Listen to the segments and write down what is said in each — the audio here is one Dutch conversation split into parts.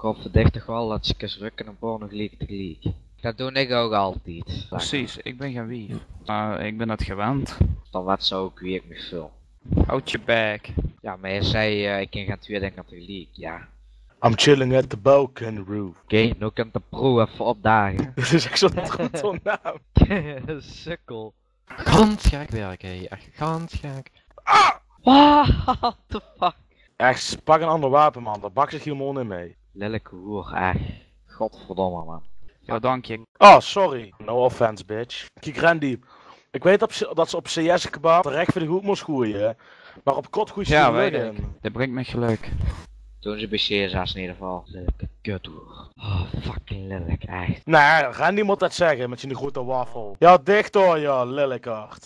hoop verdichtig wel dat ze eens rukken en porno gelijk tegelijk. Dat doe ik ook altijd. Precies, ik ben geen wief. Maar ik ben het gewend. Dan wat zou ik weer me veel. Houd je bek. Ja, maar je zei ik kan gaan twee dingen tegelijk, ja. I'm chilling at the Balkan roof. Oké, nu kan de pro even opdagen. Dit is echt zo'n trotte naam. Sukkel. Gansgek werk, hé. Echt gansgek. What the fuck? Echt, pak een ander wapen man, daar bak zich helemaal niet mee. Lelijke hoer, echt. Godverdomme man. Ja, dank je. Oh, sorry. No offense, bitch. Kijk, Randy. Ik weet dat ze op CS kebab terecht voor de goed moest gooien. Maar op kot goeie ze Ja, er weet liggen. ik. Dit brengt me geluk. Toen ze bij CSA's in ieder geval. Lelijke kuthoer. Oh, fucking lelijk, echt. Nee, Randy moet dat zeggen met zijn grote wafel. Ja, dicht hoor, ja, lelijkaard.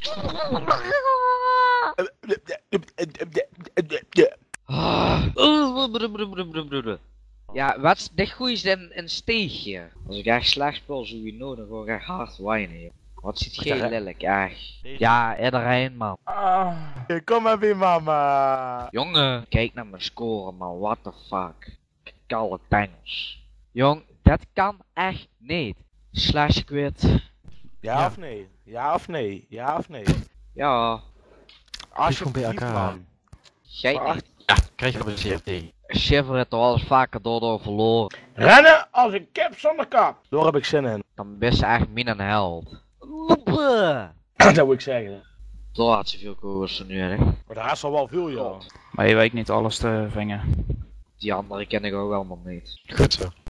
Ja, wat is dit goeie is een steegje? Als ik echt slecht speel, zou je nodig gewoon echt hard wijnen. Wat ziet geen lelijk, echt. Ja, iedereen man. Kom maar weer mama. Jongen, kijk naar mijn score man, what the fuck. Kalle tengels. Jong, dat kan echt niet. Slash quit. Ja of nee? Ja of nee? Ja of nee? Ja, gewoon bij Alsjeblieft elkaar. man. jij niet. Ja, krijg je op een CFD. Shiver het er al eens vaker door verloren. Rennen als een kip zonder kap. Daar heb ik zin in. Dan ben je echt min een held. Dat moet ik zeggen. Zo had ze veel koersen nu, hè. Maar daar is al wel veel, ja. Maar je weet niet alles te vingen. Die andere ken ik ook allemaal niet. Goed zo.